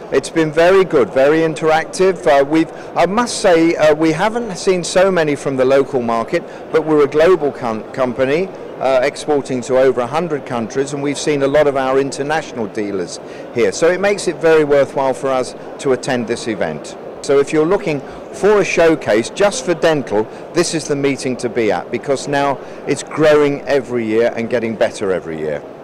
It's been very good, very interactive. I must say, we haven't seen so many from the local market, but we're a global company exporting to over 100 countries, and we've seen a lot of our international dealers here. So it makes it very worthwhile for us to attend this event. So if you're looking for a showcase just for dental, this is the meeting to be at, because now it's growing every year and getting better every year.